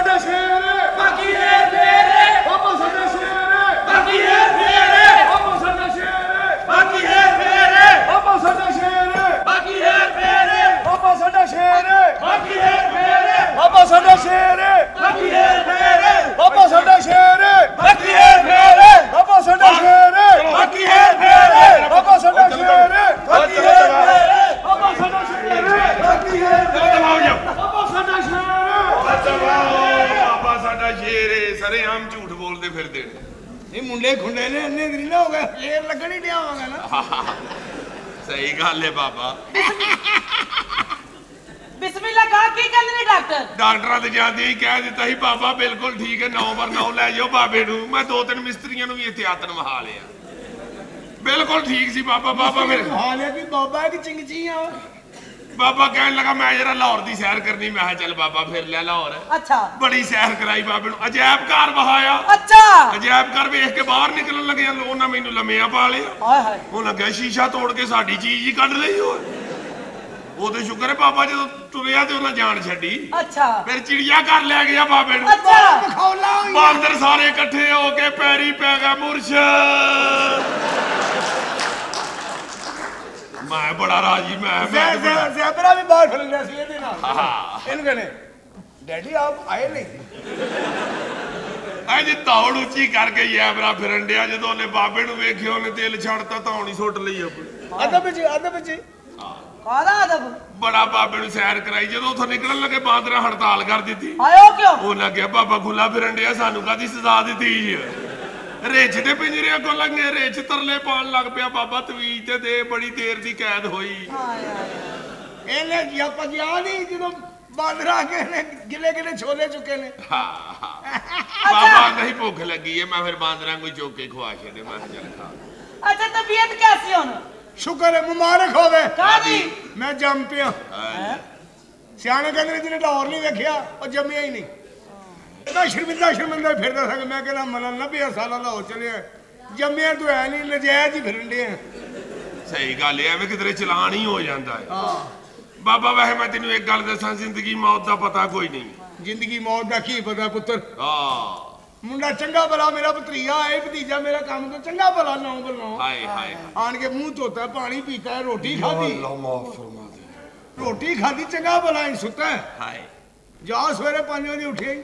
ਸਾਡਾ ਸ਼ੇਰ ਬਾਕੀ ਹੈ ਫੇਰੇ ਬਾਬਾ ਸਾਡਾ ਸ਼ੇਰ ਬਾਕੀ ਹੈ ਫੇਰੇ ਬਾਬਾ ਸਾਡਾ ਸ਼ੇਰ ਬਾਕੀ ਹੈ ਫੇਰੇ ਬਾਬਾ ਸਾਡਾ ਸ਼ੇਰ ਬਾਕੀ ਹੈ ਫੇਰੇ ਬਾਬਾ ਸਾਡਾ ਸ਼ੇਰ ਬਾਕੀ ਹੈ ਫੇਰੇ ਬਾਬਾ ਸਾਡਾ ਸ਼ੇਰ ਬਾਕੀ ਹੈ ਫੇਰੇ ਬਾਬਾ ਸਾਡਾ ਸ਼ੇਰ ਬਾਕੀ ਹੈ ਫੇਰੇ ਬਾਬਾ ਸਾਡਾ ਸ਼ੇਰ ਬਾਕੀ ਹੈ ਫੇਰੇ ਬਾਬਾ ਸਾਡਾ ਸ਼ੇਰ ਬਾਕੀ ਹੈ ਫੇਰੇ ਬਾਬਾ ਸਾਡਾ ਸ਼ੇਰ ਬਾਕੀ ਹੈ ਦਬਾਓ ਜਾ ਬਾਬਾ ਸਾਡਾ ਸ਼ੇਰ ਬਾਬਾ ਸਾਡਾ ਸ਼ੇਰ ਏ ਸਰੇਆਮ ਝੂਠ ਬੋਲਦੇ ਫਿਰਦੇ ਨੇ ਇਹ ਮੁੰਡੇ ਖੁੰਡੇ ਨੇ ਇੰਨੇ ਦਿਨ ਨਾ ਹੋ ਗਏ ਸ਼ੇਰ ਲੱਗਣ ਹੀ ਡਿਆ ਹੋਵਾਂਗਾ ਨਾ ਸਹੀ ਗੱਲ ਏ ਬਾਬਾ ਬਿਸਮਿਲ੍ਲਾ ਕਹਾ ਕੀ ਕਹਿੰਦੇ ਨੇ ਡਾਕਟਰ ਡਾਕਟਰਾਂ ਤੇ ਜਾਂਦੇ ਹੀ ਕਹਿ ਦਿੱਤਾ ਸੀ ਬਾਬਾ ਬਿਲਕੁਲ ਠੀਕ ਹੈ 9x9 ਲੈ ਜਾਓ ਬਾਬੇ ਨੂੰ ਮੈਂ 2-3 ਮਿਸਤਰੀਆਂ ਨੂੰ ਵੀ ਇੱਥੇ ਆਤਨ ਵਹਾ ਲਿਆ ਬਿਲਕੁਲ ਠੀਕ ਸੀ ਬਾਬਾ ਫਿਰ ਹਾਲ ਹੈ ਕਿ ਬਾਬਾ ਇੱਕ ਚਿੰਗਚੀ ਆ ਬਾਬਾ ਕਹਿਣ ਲੱਗਾ ਮੈਂ ਜਰਾ ਲਾਹੌਰ ਦੀ ਸੈਰ ਕਰਨੀ ਮੈਂ ਕਿਹਾ ਚੱਲ ਬਾਬਾ ਫਿਰ ਲੈ ਲਾਹੌਰ ਅੱਛਾ ਬੜੀ ਸੈਰ ਕਰਾਈ ਬਾਬੇ ਨੂੰ ਅਜਾਇਬ ਘਰ ਵਹਾਇਆ ਅੱਛਾ ਅਜਾਇਬ ਘਰ ਵੇਖ ਕੇ ਬਾਹਰ ਨਿਕਲਣ ਲੱਗਿਆ ਉਹਨਾਂ ਮੈਨੂੰ ਲੰਮਿਆਂ ਪਾ ਲਿਆ ਹਾਏ ਹਾਏ ਉਹਨਾਂ ਕਿਹਾ ਸ਼ੀਸ਼ਾ ਤੋੜ ਕੇ ਸਾਡੀ ਚੀਜ਼ ਹੀ ਕੱਢ ਲਈ ਉਹਦੇ ਸ਼ੁਕਰ ਹੈ ਬਾਬਾ ਜਦੋਂ ਤੁਰਿਆ ਤੇ ਉਹਨਾਂ ਜਾਨ ਛੱਡੀ ਅੱਛਾ ਫਿਰ ਚਿੜੀਆ ਘਰ ਲੈ ਗਿਆ ਬਾਬੇ ਨੂੰ ਅੱਛਾ ਖੌਲਾ ਹੋਈ ਬਾਂਦਰ ਸਾਰੇ ਇਕੱਠੇ ਹੋ ਕੇ ਪੈਰੀ ਪੈ ਗਿਆ ਮੁਰਸ਼ਦ ਮੈਂ ਬੜਾ ਰਾਜੀ ਮੈਂ ਜ਼ੈਬਰਾ ਵੀ ਬਾਹਰ ਖੜ ਗਿਆ ਸੀ ਇਹਦੇ ਨਾਲ ਇਹਨੂੰ ਕਹਿੰਦੇ ਡੈਡੀ ਆਪ ਆਏ ਨਹੀਂ ਅੱਜ ਧੌਣ ਉੱਚੀ ਕਰਕੇ ਜੈਬਰਾ ਫਿਰਨ ਡਿਆ ਜਦੋਂ ਉਹਨੇ ਬਾਬੇ ਨੂੰ ਵੇਖਿਆ ਉਹਨੇ ਦਿਲ ਛੱਡਤਾ ਧੌਣ ਹੀ ਸੁੱਟ ਲਈ ਆਪਣੀ ਅਦਬ ਚ ਕਾਹਦਾ ਅਦਬ ਬੜਾ ਬਾਬੇ ਨੂੰ ਸੈਰ ਕਰਾਈ ਜਦੋਂ ਉੱਥੋਂ ਨਿਕਲਣ ਲੱਗੇ ਬਾਂਦਰਾਂ ਹੜਤਾਲ ਕਰ ਦਿੱਤੀ ਆਇਓ ਕਿਉਂ ਉਹਨਾਂ ਕਿਹਾ ਬਾਬਾ ਖੁੱਲਾ ਫਿਰਨ ਡਿਆ ਸਾਨੂੰ ਕਾਹਦੀ ਸਜ਼ਾ ਦਿੱਤੀ ਰਿੱਛ ਦੇ ਪਿੰਜਰਿਆਂ ਕੋਲ ਲੰਘੇ ਰਿੱਛ ਤਰਲੇ ਪਾਉਣ ਲੱਗ ਪਿਆ ਬਾਬਾ ਤਵੀਜ ਤੇ ਦੇ ਬੜੀ ਦੇਰ ਦੀ ਕੈਦ ਹੋਈ ਹਾਏ ਹਾਏ ਇਹਨੇ ਜਾਂ ਪਜਿਆ ਨਹੀਂ ਜਦੋਂ ਬਾਂਦਰਾ ਕੇ ਨੇ ਗਿਲੇ ਛੋਲੇ ਚੁੱਕੇ ਨੇ ਬਾਬਾ ਨਹੀਂ ਭੁੱਖ ਲੱਗੀ ਹੈ ਮੈਂ ਫਿਰ ਬਾਂਦਰਾਂ ਕੋਈ ਚੁੱਕ ਕੇ ਖਵਾ ਛੱਡੇ ਮੈਂ ਕਿਹਾ ਚੱਲ ਖਾ ਅੱਛਾ ਤਬੀਅਤ ਕੈਸੀ ਹੁਣ ਸ਼ੁਕਰ ਹੈ ਮੁਬਾਰਕ ਹੋਵੇ ਕਾਦੀ ਮੈਂ ਜੰਮ ਪਿਆ ਸਿਆਣੇ ਕਹਿੰਦੇ ਜਿਹਨੇ ਲਾਹੌਰ ਨਹੀਂ ਵੇਖਿਆ ਉਹ ਜੰਮਿਆ ਹੀ ਨਹੀਂ ਇਹਦਾ ਸ਼ਰਮਿੰਦਾ ਫਿਰਦਾ ਸੀ ਮੈਂ ਕਹਿੰਦਾ ਮਨ 90 ਸਾਲਾਂ ਦਾ ਹੋ ਚਲਿਆ ਜੰਮਿਆ ਤੂੰ ਹੈ ਨਹੀਂ ਨਜਾਇਜ਼ ਹੀ ਫਿਰਨ ਡਿਆ ਸਹੀ ਗੱਲ ਹੈ ਐਵੇਂ ਕਿਧਰੇ ਚਲਾਨ ਹੀ ਹੋ ਜਾਂਦਾ ਹੈ ਹਾਂ ਬਾਬਾ ਵੈਸੇ ਮੈਂ ਤੈਨੂੰ ਇੱਕ ਗੱਲ ਦੱਸਾਂ ਜ਼ਿੰਦਗੀ ਮੌਤ ਦਾ ਪਤਾ ਕੋਈ ਨਹੀਂ ਜ਼ਿੰਦਗੀ ਮੌਤ ਦਾ ਕੀ ਪਤਾ ਪੁੱਤਰ ਹਾਂ ਮੁੰਡਾ ਚੰਗਾ ਭਲਾ ਮੇਰਾ ਭਤਰੀਆ ਹੈ ਭਤੀਜਾ ਮੇਰਾ ਕੰਮ ਤੋਂ ਚੰਗਾ ਭਲਾ ਨਾ ਬਲੋ ਹਾਏ ਹਾਏ ਆਣ ਕੇ ਮੂੰਹ ਧੋਤਾ ਪਾਣੀ ਪੀਤਾ ਰੋਟੀ ਖਾਧੀ ਅੱਲਾਹ ਮਾਫ ਫਰਮਾ ਦੇ ਰੋਟੀ ਖਾਧੀ ਚੰਗਾ ਭਲਾ ਹੀ ਸੁੱਤਾ ਹਾਏ ਜਾ ਸਵੇਰੇ 5 ਵਜੇ ਉੱਠਿਆ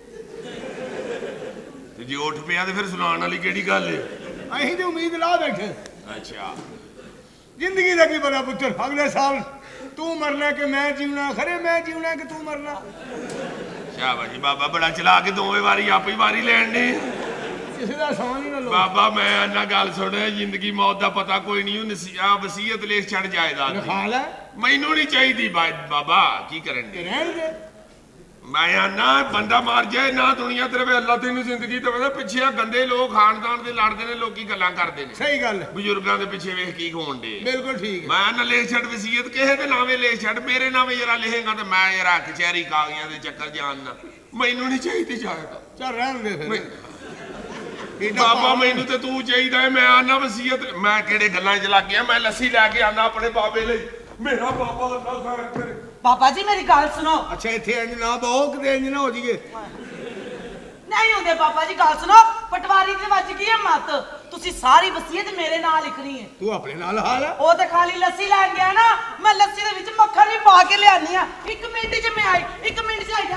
ਤੇ ਜੇ ਉੱਠ ਪਿਆ ਤੇ ਫਿਰ ਸੁਣਾਉਣ ਵਾਲੀ ਕਿਹੜੀ ਗੱਲ ਹੈ ਅਸੀਂ ਤੇ ਉਮੀਦ ਲਾ ਬੈਠੇ ਅੱਛਾ ਜ਼ਿੰਦਗੀ ਦਾ ਕੀ ਪਤਾ ਪੁੱਤਰ ਅਗਲੇ ਸਾਲ ਤੂੰ ਮਰਨਾ ਕਿ ਮੈਂ ਜੀਉਣਾ ਖਰੇ ਮੈਂ ਜੀਉਣਾ ਕਿ ਤੂੰ ਮਰਨਾ ਸ਼ਾਬਾਸ਼ ਬਾਬਾ ਬੜਾ ਚਲਾ ਕੇ ਦੋਵੇਂ ਵਾਰੀ ਆਪੇ ਹੀ ਵਾਰੀ ਲੈਣ ਨੇ ਕਿਸੇ ਦਾ ਸੌਂ ਨਹੀਂ ਨਾ ਲੋ ਬਾਬਾ ਮੈਂ ਨਾ ਗੱਲ ਸੁਣਿਆ ਜ਼ਿੰਦਗੀ ਮੌਤ ਦਾ ਪਤਾ ਕੋਈ ਨਹੀਂ ਉਹ ਵਸੀਅਤ ਲਿਖ ਛੱਡ ਜਾਇਦਾਦ ਦੀ ਖਾ ਲੈ ਮੈਨੂੰ ਨਹੀਂ ਚਾਹੀਦੀ ਬਾਬਾ ਕੀ ਕਰਨ ਦੇ ਰਹਿਣ ਦੇ ਮੈਂ ਨਾ ਬੰਦਾ ਮਾਰ ਜਾਏ ਨਾ ਦੁਨੀਆ ਤੇਰੇ ਵੇ ਅੱਲਾ ਤੈਨੂੰ ਜ਼ਿੰਦਗੀ ਦੇਵੇ ਪਿੱਛੇ ਆ ਗੰਦੇ ਲੋਕ ਖਾਨਦਾਨ ਦੇ ਲੜਦੇ ਨੇ ਲੋਕੀ ਗੱਲਾਂ ਕਰਦੇ ਨੇ ਸਹੀ ਗੱਲ ਬਜ਼ੁਰਗਾਂ ਦੇ ਪਿੱਛੇ ਵੇਖ ਕੀ ਹੋਣ ਦੇ ਬਿਲਕੁਲ ਠੀਕ ਹੈ ਮੈਂ ਨਾ ਲਿਖ ਛੱਡ ਵਸੀਅਤ ਕਿਸੇ ਦੇ ਨਾਵੇਂ ਲਿਖ ਛੱਡ ਮੇਰੇ ਨਾਵੇਂ ਜਰਾ ਲਿਖੇਗਾ ਤੇ ਮੈਂ ਜਰਾ ਕਚਹਿਰੀ ਕਾਗਜ਼ਾਂ ਦੇ ਚੱਕਰ ਜਾਣਨਾ ਮੈਨੂੰ ਨਹੀਂ ਚਾਹੀਦੀ ਜਾਇਦਾਦ ਚੱਲ ਰਹਿਣ ਦੇ ਫਿਰ ਬਾਬਾ ਮੈਨੂੰ ਤੇ ਤੂੰ ਚਾਹੀਦਾ ਹੈ ਮੈਂ ਆਨਾ ਵਸੀਅਤ ਮੈਂ ਕਿਹੜੇ ਗੱਲਾਂ 'ਚ ਲੱਗ ਗਿਆ ਮੈਂ ਲੱਸੀ ਲੈ ਕੇ ਆਨਾ ਆਪਣੇ ਬਾਬੇ ਲਈ ਮੇਰਾ ਬਾਬਾ ਅੱਲਾ ਖੈਰ ਕਰੇ ਪਾਪਾ ਜੀ ਮੇਰੀ ਗੱਲ ਸੁਣੋ ਅੱਛਾ ਇੱਥੇ ਇੰਜ ਨਾ ਬਹੁ ਕਿਤੇ ਇੰਜ ਨਾ ਹੋ ਜੀਏ ਨਹੀਂ ਹੁੰਦੇ ਪਾਪਾ ਜੀ ਗੱਲ ਸੁਣੋ ਪਟਵਾਰੀ ਤੇ ਵੱਜ ਗਈ ਹੈ ਮੱਤ ਤੁਸੀਂ ਸਾਰੀ ਵਸੀਅਤ ਮੇਰੇ ਨਾਲ ਲਿਖਣੀ ਹੈ ਤੂੰ ਆਪਣੇ ਨਾਲ ਹਾਲ ਹੈ ਉਹ ਤੇ ਖਾਲੀ ਲੱਸੀ ਲੈਣ ਗਿਆ ਨਾ ਮੈਂ ਲੱਸੀ ਦੇ ਵਿੱਚ ਮੱਖਣ ਵੀ ਪਾ ਕੇ ਲਿਆਨੀ ਆ 1 ਮਿੰਟ 'ਚ ਮੈਂ ਆਈ 1 ਮਿੰਟ 'ਚ ਆਈ ਜਾ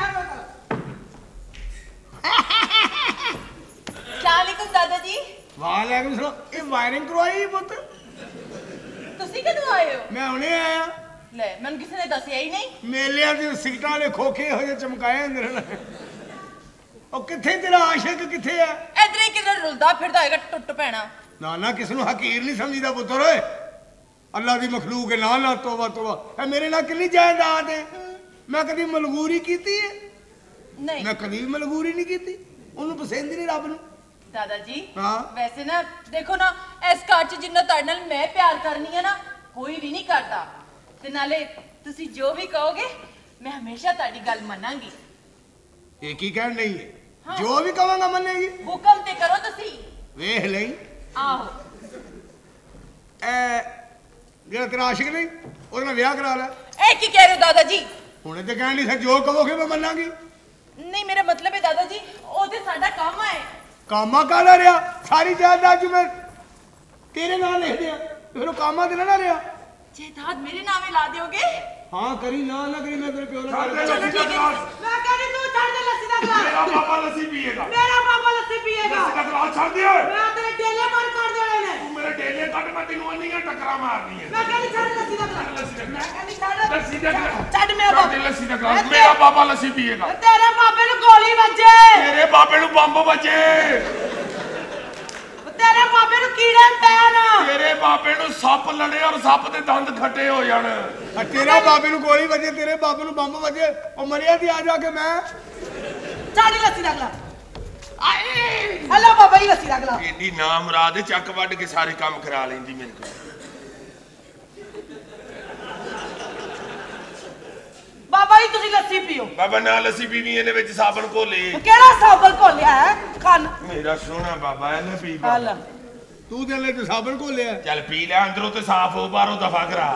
ਸਲਾਮੁਅਲੈकुम ਦਾਦਾ ਜੀ ਵਾਲੇਕੁਮ ਸਲਾਮ ਇਹ ਵਾਇਰਿੰਗ ਕਰਵਾਈ ਪੁੱਤ ਤੁਸੀਂ ਕਦੋਂ ਆਏ ਹੋ ਮੈਂ ਹੁਣੇ ਆਇਆ ਲੈ ਮੈਨੂੰ ਕਿਸੇ ਨੇ ਦੱਸਿਆ ਹੀ ਨਹੀਂ ਮੇਲਿਆਂ ਦੇ ਸਿਗਟਾਂ ਵਾਲੇ ਖੋਖੇ ਹੋ ਜੇ ਚਮਕਾਏ ਅੰਦਰ ਉਹ ਕਿੱਥੇ ਤੇਰਾ ਆਸ਼ਿਕ ਕਿੱਥੇ ਆ ਇਧਰ ਹੀ ਕਿਧਰ ਰੁਲਦਾ ਫਿਰਦਾ ਹੋਏਗਾ ਟੁੱਟ ਪੈਣਾ ਨਾ ਕਿਸ ਨੂੰ ਹਕੀਰ ਨਹੀਂ ਸਮਝੀਦਾ ਪੁੱਤਰ ਓਏ ਅੱਲਾ ਦੀ ਮਖਲੂਕ ਹੈ ਨਾ ਤੋਬਾ ਇਹ ਮੇਰੇ ਨਾਲ ਕਿੰਨੀ ਜਾਇਦਾਦ ਹੈ ਮੈਂ ਕਦੀ ਮਲਗੂਰੀ ਕੀਤੀ ਹੈ ਨਹੀਂ ਮੈਂ ਕਦੀ ਵੀ ਮਲਗੂਰੀ ਨਹੀਂ ਕੀਤੀ ਉਹਨੂੰ ਪਸੰਦ ਹੀ ਨਹੀਂ ਰੱਬ ਨੂੰ ਦਾਦਾ ਜੀ ਹਾਂ ਵੈਸੇ ਨਾ ਦੇਖੋ ਨਾ ਇਸ ਘਰ 'ਚ ਜਿੰਨਾ ਤੁਹਾਡੇ ਨਾਲ ਮੈਂ ਪਿਆਰ ਕਰਨੀ ਹੈ ਨਾ ਕੋਈ ਵੀ ਨਹੀਂ ਕਰਦਾ ਤੇ ਨਾਲੇ ਤੁਸੀਂ ਜੋ ਵੀ ਕਹੋਗੇ ਮੈਂ ਹਮੇਸ਼ਾ ਤੁਹਾਡੀ ਗੱਲ ਮੰਨਾਂਗੀ ਇਹ ਕੀ ਕਹਿਣ ਨਹੀਂ ਹੈ ਜੋ ਵੀ ਕਹਾਂਗਾ ਮੰਨੇਗੀ ਹੁਕਮ ਤੇ ਕਰੋ ਤੁਸੀਂ ਵੇਖ ਲਈ ਆਹੋ ਜਿਹੜਾ ਤੇਰਾ ਆਸ਼ਿਕ ਨਹੀਂ ਉਹਦੇ ਨਾਲ ਵਿਆਹ ਕਰਾ ਲੈ ਇਹ ਕੀ ਕਹਿ ਰਹੇ ਹੋ ਦਾਦਾ ਜੀ ਹੁਣੇ ਤੇ ਕਹਿਣ ਨਹੀਂ ਸੀ ਜੋ ਕਹੋਗੇ ਮੈਂ ਮੰਨਾਂਗੀ ਨਹੀਂ ਮੇਰਾ ਮਤਲਬ ਹੈ ਦਾਦਾ ਜੀ ਉਹ ਤੇ ਸਾਡਾ ਕੰਮ ਹੈ। ਕਾਮਾ ਕਾਲਾ ਰਿਹਾ ਸਾਰੀ ਜਾਇਦਾਦ ਮੈਂ ਤੇਰੇ ਨਾਲ ਲਿਖ ਦਿਆਂ ਫਿਰ ਉਹ ਕਾਮਾ ਤੇ ਨਾ ਰਿਹਾ। ਜਾਇਦਾਦ ਮੇਰੇ ਨਾਮੇ ਲਾ ਦਿਓਗੇ? ਹਾਂ ਕਰੀ ਨਾ ਕਰੀ ਮੈਂ ਤੇਰੇ ਪਿਓ ਛੱਡ ਦੇ ਨਾਲ ਲੱਸੀ ਦਾ ਗਲਾਸ। ਮੈਂ ਕਹਿੰਦੀ ਤੂੰ ਛੱਡ ਦੇ ਲੱਸੀ ਦਾ ਗਲਾਸ। ਮੇਰਾ ਪਾਪਾ ਲੱਸੀ ਪੀਏਗਾ। ਮੇਰਾ ਪਾਪਾ ਲੱਸੀ ਪੀਏਗਾ। ਲੱਸੀ ਦਾ ਗਲਾਸ ਛੱਡ ਦੇ ਓਏ। ਮੈਂ ਤੇਰੇ ਡੇਲੇ ਬੰਦ ਕਰ ਦੇਣੇ ਨੇ। ਤੂੰ ਮੇਰੇ ਡੇਲੇ ਕੱਢ ਮੈਂ ਤੈਨੂੰ ਇੰਨੀਆਂ ਟੱਕਰਾਂ ਮਾਰਨੀਆਂ। ਮੈਂ ਕਹਿੰਦੀ ਛੱਡ ਲੱਸੀ ਦਾ ਗਲਾਸ। ਲੱਸੀ ਦਾ ਮੈਂ ਗਲਾਸ। ਕਹਿੰਦੀ ਛੱਡ ਲੱਸੀ ਦਾ ਗਲਾਸ। ਛੱਡ ਮੇਰਾ ਛੱਡ ਦੇ ਪਾਪਾ। ਲੱਸੀ ਦਾ ਗਲਾਸ। ਮੇਰਾ ਪਾਪਾ ਲੱਸੀ ਪੀਏਗਾ। ਤੇਰੇ ਪਾਪੇ ਨੂੰ ਗੋਲੀ ਵੱਜੇ। ਤੇਰੇ ਬਾਪੇ ਨੂੰ ਬੰਬ ਵੱਜੇ। ਤੇਰੇ ਪਾਪੇ ਨੂੰ ਕੀੜੇ ਪੈਣ। ਤੇਰੇ ਬਾਪੇ ਨੂੰ ਸੱਪ ਲੜੇ ਔਰ ਸੱਪ ਦੇ ਦੰਦ ਖੱਟੇ ਹੋ ਜਾਣ। ਤੇਰਾ ਬਾਬੇ ਨੂੰ ਗੋਲੀ ਵੱਜੇ ਤੇਰੇ ਬਾਬੇ ਨੂੰ ਬੰਬ ਵੱਜੇ ਉਹ ਮਰਿਆ ਦੀ ਆ ਜਾ ਕੇ ਮੈਂ ਛੱਡ ਲੱਸੀ ਦਾ ਗਲਾਸ। ਹਲੋ ਬਾਬਾ ਜੀ ਲੱਸੀ ਦਾ ਗਲਾਸ। ਏਡੀ ਨਾ ਮੁਰਾਦ ਚੱਕ ਵੱਢ ਕੇ ਸਾਰੇ ਕੰਮ ਕਰਾ ਲੈਂਦੀ ਮੇਰੇ ਕੋਲ। ਬਾਬਾ ਜੀ ਤੁਸੀਂ ਲੱਸੀ ਪੀਓ। ਬਾਬਾ ਨਾ ਲੱਸੀ ਪੀਣੀ ਇਹਦੇ ਵਿੱਚ ਸਾਬਣ ਘੋਲੇ। ਕਿਹੜਾ ਸਾਬਣ ਘੋਲਿਆ ਹੈ ਖਾਨ? ਮੇਰਾ ਸੋਹਣਾ ਬਾਬਾ ਇਹਨੇ ਪੀ ਹਲ ਤੂੰ ਦੇ ਲੈ ਤੇ ਸਾਬਣ ਘੋਲਿਆ ਚੱਲ ਪੀ ਲੈ ਅੰਦਰੋਂ ਤੇ ਸਾਫ਼ ਹੋ ਬਾਹਰੋਂ ਦਫਾ ਕਰਾ।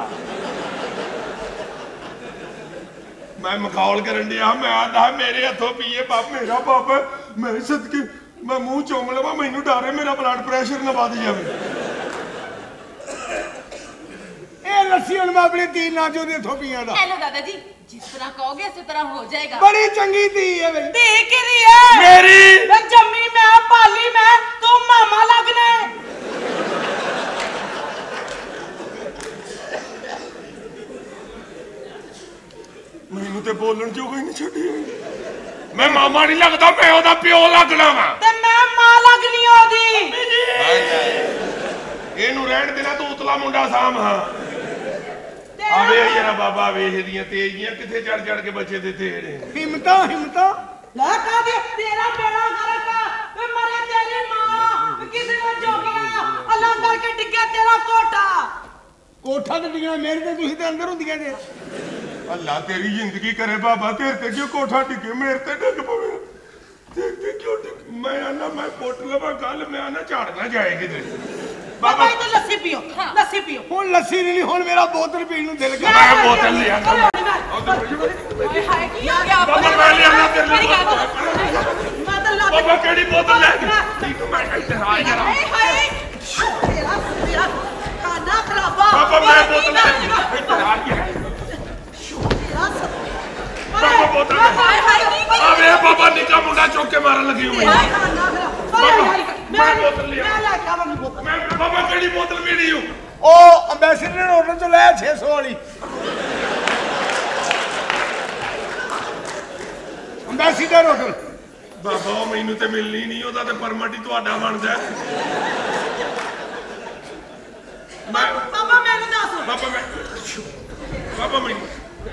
ਮੈਂ ਮਖੌਲ ਕਰਨ ਡਿਆ ਮੈਂ ਆਂਦਾ ਮੇਰੇ ਹੱਥੋਂ ਪੀਏ ਬਾਪ ਮੇਰਾ ਬਾਪ ਮੈਂ ਸਦਕੇ ਮੈਂ ਮੂੰਹ ਚੋਮ ਲਵਾਂ ਮੈਨੂੰ ਡਰ ਹੈ ਮੇਰਾ ਬਲੱਡ ਪ੍ਰੈਸ਼ਰ ਨਾ ਵੱਧ ਜਾਵੇ। ਇਹ ਲੱਸੀ ਹੁਣ ਮੈਂ ਆਪਣੀ ਧੀ ਨਾ ਜੋ ਦੇ ਇੱਥੋਂ ਪੀਆਂ ਦਾ ਹੈਲੋ ਦਾਦਾ ਜੀ ਜਿਸ ਤਰ੍ਹਾਂ ਕਹੋਗੇ ਉਸੇ ਤਰ੍ਹਾਂ ਹੋ ਜਾਏਗਾ। ਬੜੀ ਚੰਗੀ ਧੀ ਹੈ ਬਈ ਧੀ ਕਿਹਦੀ ਹੈ? ਮੇਰੀ ਮੈਂ ਜੰਮੀ ਮੈਂ ਪਾਲੀ ਮੈਂ ਤੂੰ ਮਾਮਾ ਲੱਗਣਾ ਹੈ। ਮੈਨੂੰ ਤੇ ਬੋਲਣ ਜੋਗਾ ਹੀ ਨਹੀਂ ਛੱਡਿਆ। ਮੈਂ ਮਾਮਾ ਨਹੀਂ ਲੱਗਦਾ ਮੈਂ ਉਹਦਾ ਪਿਓ ਲੱਗਣਾ ਵਾ। ਤੇ ਮੈਂ ਮਾਂ ਲੱਗਣੀ ਉਹਦੀ। ਇਹਨੂੰ ਰਹਿਣ ਦੇਣਾ ਤੂੰ ਉਤਲਾ ਮੁੰਡਾ ਸਾਂਭ। ਹਾਂ ਆ ਵੇਖ ਜਰਾ ਬਾਬਾ ਵੇਖ ਦੀਆਂ ਤੇਜ਼ੀਆਂ ਕਿੱਥੇ ਚੜ ਚੜ ਕੇ ਬੱਚੇ ਦੇ ਤੇੜੇ। ਹਿੰਮਤਾਂ ਲੈ ਕਾ ਦੇ ਤੇਰਾ ਬੇੜਾ ਗਰਕ ਵੇ ਮਰੇ ਤੇਰੀ ਮਾਂ ਵੇ ਕਿਸੇ ਨੂੰ ਜੋਗਿਆ ਅੱਲਾ ਕਰਕੇ ਡਿੱਗਿਆ ਤੇਰਾ ਕੋਠਾ। ਕੋਠਾ ਤੇ ਡਿੱਗਣਾ ਮੇਰੇ ਤੇ ਤੁਸੀਂ ਤੇ ਅੰਦਰ ਹੁੰਦੀਆਂ ਜੇ ਅੱਲਾ ਤੇਰੀ ਜ਼ਿੰਦਗੀ ਕਰੇ ਬਾਬਾ ਤੇਰੇ ਤੇ ਕਿਉਂ ਕੋਠਾ ਡਿੱਗੇ ਮੇਰੇ ਤੇ ਡਿੱਗ ਪਵੇ ਤੇ ਕਿਉਂ ਡਿੱਗ ਮੈਂ ਆਨਾ ਮੈਂ ਪੁੱਟ ਲਵਾਂ ਗੱਲ ਮੈਂ ਆਨਾ ਝਾੜਨਾ ਜਾਏ ਕਿਤੇ। ਬਾਬਾ ਜੀ ਤੇ ਲੱਸੀ ਪੀਓ ਲੱਸੀ ਪੀਓ। ਹੁਣ ਲੱਸੀ ਨਹੀਂ ਹੁਣ ਮੇਰਾ ਬੋਤਲ ਪੀਣ ਨੂੰ ਦਿਲ ਕਰ ਮੈਂ ਬੋਤਲ ਲੈ ਆਂਦਾ। ਹਾਏ ਹਾਏ ਕੀ ਹੋ ਗਿਆ? ਬਾਬਾ ਮੈਂ ਲਿਆਣਾ ਤੇਰੇ ਲਈ ਮੇਰੀ ਗੱਲ ਬੋਤਲ। ਮੈਂ ਤਾਂ ਲੱਗ ਬਾਬਾ ਕਿਹੜੀ ਬੋਤਲ ਲੈ ਕੇ ਤੂੰ ਮੈਂ ਇੱਥੇ ਆ ਯਾਰ। ਹਾਏ ਹਾਏ ਤੇਰਾ ਖਾਣਾ ਖਰਾਬਾ। ਬਾਬਾ ਮੈਂ ਬੋਤਲ ਲੈ ਕੇ ਇੱਥੇ ਆ ਗਿਆ। ਬਾਬਾ ਬੋਤਲ ਹਾਏ ਹਾਏ ਕੀ ਆ ਵੇ ਬਾਬਾ ਨਿੱਕਾ ਮੁੰਡਾ ਚੁੱਕ ਕੇ ਮਾਰਨ ਲੱਗੀ ਹੋਈ ਖਾਣਾ ਖਰਾਬਾ। ਮੈਂ ਬੋਤਲ ਲਿਆ। ਮੈਂ ਲੈ ਕੇ ਆਵਾਂਗੀ ਬੋਤਲ। ਮੈਂ ਬਾਬਾ ਕਿਹੜੀ ਬੋਤਲ ਪੀਣੀ ਹੂੰ? ਉਹ ਅੰਬੈਸਡਰ ਹੋਟਲ ਤੋਂ ਲੈ 600 ਵਾਲੀ ਅੰਬੈਸਡਰ ਹੋਟਲ ਬਾਬਾ ਉਹ ਮੈਨੂੰ ਤੇ ਮਿਲਣੀ ਨਹੀਂ ਉਹਦਾ ਤੇ ਪਰਮਿਟ ਹੀ ਤੁਹਾਡਾ ਬਣਦਾ। ਮੈਂ ਬਾਬਾ ਮੈਨੂੰ ਦੱਸ ਬਾਬਾ ਮੈਂ ਬਾਬਾ ਮੈਨੂੰ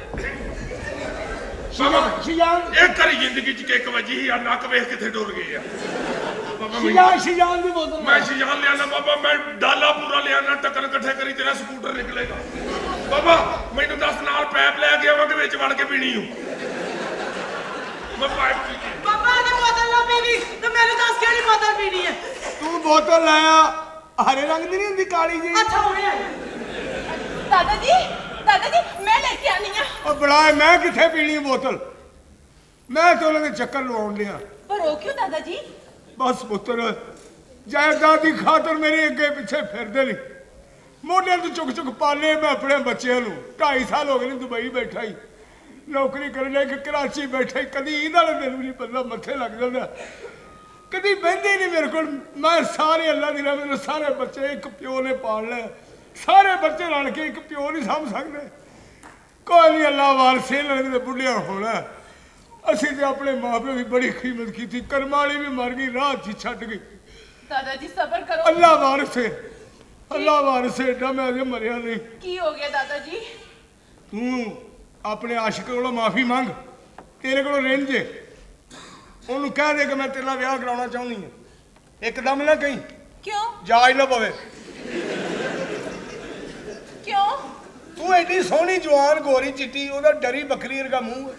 ਬਾਬਾ ਸ਼ਿਜਾਨ ਇਹ ਕਰੀ ਜ਼ਿੰਦਗੀ ਚ ਇੱਕ ਵਜੀ ਹੀ ਆ ਨੱਕ ਵੇਖ ਕਿੱਥੇ ਡੁੱਲ ਗਏ ਆ। ਬਾਬਾ ਮੈਨੂੰ ਸ਼ਿਜਾਨ ਦੀ ਬੋਤਲ ਮੈਂ ਸ਼ਿਜਾਨ ਲਿਆਣਾ ਬਾਬਾ ਮੈਂ ਡਾਲਾ ਪੂਰਾ ਲਿਆਣਾ ਟੱਕਰ ਇਕੱਠੇ ਕਰੀ ਤੇਰਾ ਸਕੂਟਰ ਨਿਕਲੇਗਾ। ਬਾਬਾ ਮੈਨੂੰ ਦੱਸ ਨਾਲ ਪੈਪ ਲੈ ਕੇ ਆਵਾਂਗੇ ਵਿੱਚ ਵੜ ਕੇ ਪੀਣੀ ਹੂੰ। ਮੈਂ ਪਾਈਪ ਬਾਬਾ ਨੇ ਬੋਤਲ ਨਾ ਪੀਣੀ ਤੇ ਮੈਨੂੰ ਦੱਸ ਕਿਹੜੀ ਬੋਤਲ ਪੀਣੀ ਹੈ? ਤੂੰ ਬੋਤਲ ਲਾਇਆ ਹਰੇ ਰੰਗ ਦੀ ਨਹੀਂ ਹੁੰਦੀ ਕਾਲੀ ਜੀ ਅੱਛਾ ਹੁਣੇ ਆਈ। ਦਾਦਾ ਜੀ ਮੈਂ ਲੈ ਕੇ ਆਨੀ ਆ। ਉਹ ਬੜਾ ਮੈਂ ਕਿੱਥੇ ਪੀਣੀ ਹੈ ਬੋਤਲ ਮੈਂ ਤੇ ਉਹਨਾਂ ਦੇ ਚੱਕਰ ਲਵਾਉਣ ਲਿਆ ਪਰ ਉਹ ਕਿਉਂ ਦਾਦਾ ਜੀ? ਬਸ ਪੁੱਤਰ ਜਾਇਦਾਦ ਦੀ ਖਾਤਰ ਮੇਰੇ ਅੱਗੇ ਪਿੱਛੇ ਫਿਰਦੇ ਨਹੀਂ ਮੋਢਿਆਂ ਤੋਂ ਚੁੱਕ ਪਾਲੇ ਮੈਂ ਆਪਣੇ ਬੱਚਿਆਂ ਨੂੰ 2.5 ਸਾਲ ਹੋ ਗਏ ਨੇ ਦੁਬਈ ਬੈਠਾ ਹੀ ਨੌਕਰੀ ਕਰਨ ਲਈ ਕਰਾਚੀ ਬੈਠਾ ਹੀ ਕਦੀ ਇਹਨਾਂ ਦੇ ਦਿਲ ਵੀ ਨਹੀਂ ਪੱਲਾ ਮੱਥੇ ਲੱਗ ਜਾਂਦਾ ਕਦੀ ਬਹਿੰਦੇ ਨਹੀਂ ਮੇਰੇ ਕੋਲ ਮੈਂ ਸਾਰੇ ਅੱਲਾ ਦੀ ਰਹਿਮਤ ਨਾਲ ਸਾਰੇ ਬੱਚੇ ਇੱਕ ਪਿਓ ਨੇ ਪਾਲ ਲਏ ਸਾਰੇ ਬੱਚੇ ਰਲ ਕੇ ਇੱਕ ਪਿਓ ਨਹੀਂ ਸਾਂਭ ਸਕਦੇ ਕੋਈ ਨਹੀਂ ਅੱਲਾ ਵਾਰਸੇ ਲੜਕੇ ਦੇ ਬੁੱਢਿਆ ਹੋਣਾ ਅਸੀਂ ਤੇ ਆਪਣੇ ਮਾਪਿਆਂ ਦੀ ਬੜੀ ਖਿਦਮਤ ਕੀਤੀ ਕਰਮਾਂ ਵਾਲੀ ਵੀ ਮਰ ਗਈ ਰਾਹ 'ਚ ਛੱਡ ਗਈ ਦਾਦਾ ਜੀ ਸਬਰ ਕਰੋ। ਅੱਲਾ ਵਾਰਸੇ ਏਡਾ ਮੈਂ ਅਜੇ ਮਰਿਆ ਨਹੀਂ ਕੀ ਹੋ ਗਿਆ ਦਾਦਾ ਜੀ? ਤੂੰ ਆਪਣੇ ਆਸ਼ਿਕ ਕੋਲੋਂ ਮਾਫੀ ਮੰਗ ਤੇਰੇ ਕੋਲੋਂ ਰਿੰਝ ਜੇ ਉਹਨੂੰ ਕਹਿ ਦੇ ਕਿ ਮੈਂ ਤੇਰਾ ਵਿਆਹ ਕਰਾਉਣਾ ਚਾਹੁੰਦੀ ਹਾਂ ਇੱਕਦਮ ਨਾ ਕਹੀਂ ਕਿਉਂ ਜਾਜ ਨਾ ਪਵੇ ਕਿਉਂ? ਤੂੰ ਐਡੀ ਸੋਹਣੀ ਜਵਾਨ ਗੋਰੀ ਚਿੱਟੀ ਉਹਦਾ ਡਰੀ ਬੱਕਰੀ ਵਰਗਾ ਮੂੰਹ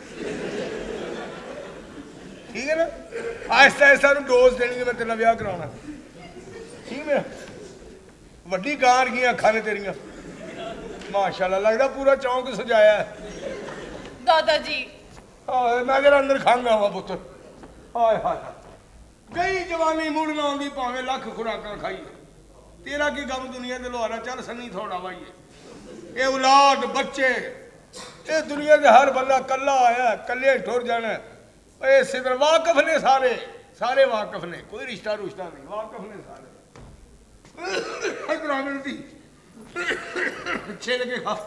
ਠੀਕ ਹੈ ਨਾ ਆਹਿਸਤਾ ਆਹਿਸਤਾ ਨੂੰ ਡੋਜ਼ ਦੇਣੀ ਮੈਂ ਤੇਰਾ ਵਿਆਹ ਕਰਾਉਣਾ ਠੀਕ ਮੇਰਾ ਵੱਡੀ ਗਾਂ ਵਰਗੀਆਂ ਅੱਖਾਂ ਨੇ ਤੇਰੀਆਂ ਮਾਸ਼ਾਅੱਲਾ ਲੱਗਦਾ ਪੂਰਾ ਚੌਂਕ ਸਜਾਇਆ ਦਾਦਾ ਜੀ मैं जरा अंदर खांगा वा पुत्र। हाय हाय गई जवानी मुड़ ना आंदी भावें लख खुराकां खाइए, तेरा की गम दुनिया दे लोहारा चल सनी थोड़ा वाइए। ये औलाद बच्चे ये दुनिया दे हर बंदा कल्ला आया कल्ले ठुर जाना। ये सिदर वाकफ ने सारे सारे वाकफ ने, कोई रिश्ता रुश्ता नहीं, वाकफ ने सारे। ग्रामीण दी छेल के खा।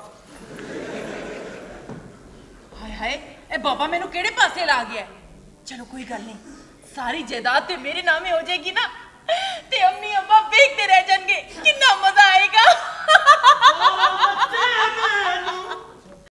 हाय हाय ए बाबा मैनू केड़े पासे ला गया। चलो कोई गल नहीं, सारी जायदाद ते मेरे नामे हो जाएगी ना, ते अम्मी अब्बा देखते रह जाएंगे, कितना मजा आएगा।